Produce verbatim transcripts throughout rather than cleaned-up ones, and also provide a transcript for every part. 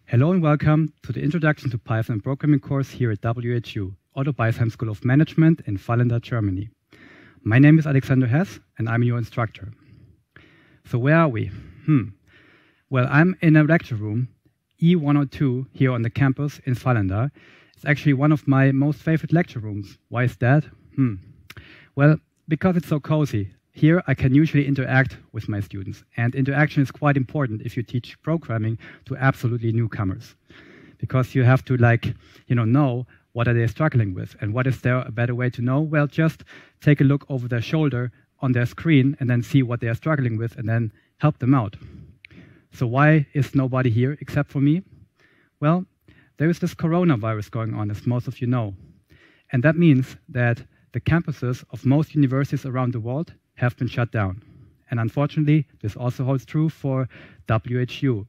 Hello and welcome to the Introduction to Python and Programming course here at W H U, Otto Beisheim School of Management in Vallendar, Germany. My name is Alexander Hess and I'm your instructor. So where are we? Hmm. Well, I'm in a lecture room, E one oh two, here on the campus in Vallendar. It's actually one of my most favorite lecture rooms. Why is that? Hmm. Well, because it's so cozy. Here I can usually interact with my students, and interaction is quite important if you teach programming to absolutely newcomers, because you have to like, you know, know what are they struggling with, and what is there a better way to know? Well, just take a look over their shoulder on their screen and then see what they are struggling with and then help them out. So why is nobody here except for me? Well, there is this coronavirus going on, as most of you know, and that means that the campuses of most universities around the world have been shut down. And unfortunately, this also holds true for W H U.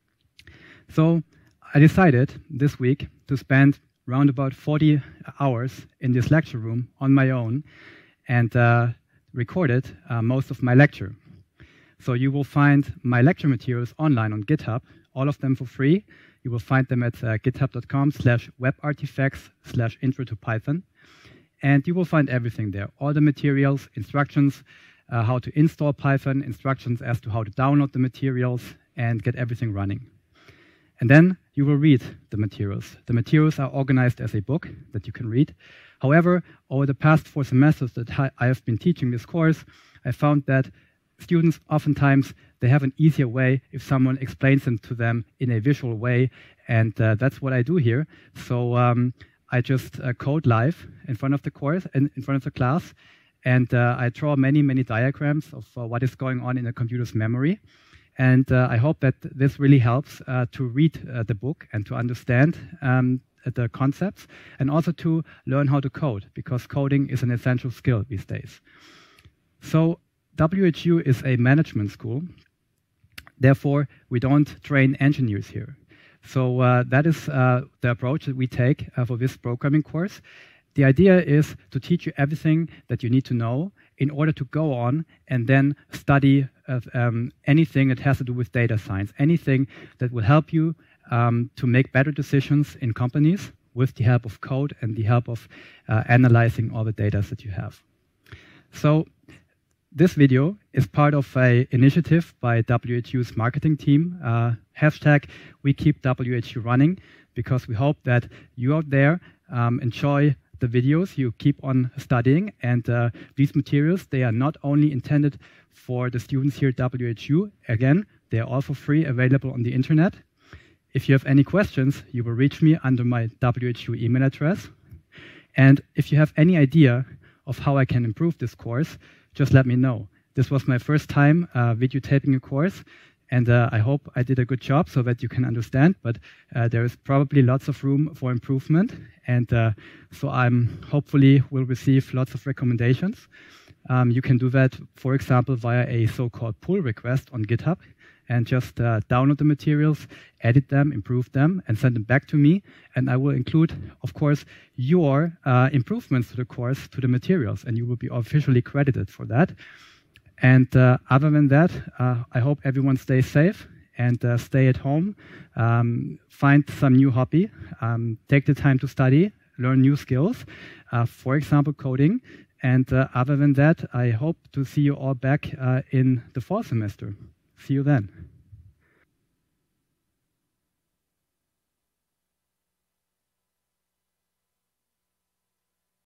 So I decided this week to spend around about forty hours in this lecture room on my own and uh, recorded uh, most of my lecture. So you will find my lecture materials online on GitHub, all of them for free. You will find them at uh, github.com slash webartifacts slash intro to Python. And you will find everything there, all the materials, instructions, uh, how to install Python, instructions as to how to download the materials and get everything running. And then you will read the materials. The materials are organized as a book that you can read. However, over the past four semesters that I have been teaching this course, I found that students oftentimes, they have an easier way if someone explains them to them in a visual way. And uh, that's what I do here. So um, I just uh, code live in front of the course, in, in front of the class, and uh, I draw many, many diagrams of uh, what is going on in a computer's memory. And uh, I hope that this really helps uh, to read uh, the book and to understand um, the concepts, and also to learn how to code, because coding is an essential skill these days. So W H U is a management school. Therefore, we don't train engineers here. So uh, that is uh, the approach that we take uh, for this programming course. The idea is to teach you everything that you need to know in order to go on and then study uh, um, anything that has to do with data science, anything that will help you um, to make better decisions in companies with the help of code and the help of uh, analyzing all the data that you have. So this video is part of an initiative by W H U's marketing team, uh, hashtag We Keep W H U Running, because we hope that you out there um, enjoy the videos, you keep on studying, and uh, these materials, they are not only intended for the students here at W H U. Again, they are all for free, available on the internet. If you have any questions, you will reach me under my W H U email address. And if you have any idea of how I can improve this course, just let me know. This was my first time uh, videotaping a course, and uh, I hope I did a good job so that you can understand, but uh, there is probably lots of room for improvement, and uh, so I'm hopefully will receive lots of recommendations. Um, you can do that, for example, via a so-called pull request on GitHub, and just uh, download the materials, edit them, improve them, and send them back to me. And I will include, of course, your uh, improvements to the course, to the materials, and you will be officially credited for that. And uh, other than that, uh, I hope everyone stays safe and uh, stay at home, um, find some new hobby, um, take the time to study, learn new skills, uh, for example, coding. And uh, other than that, I hope to see you all back uh, in the fall semester. See you then.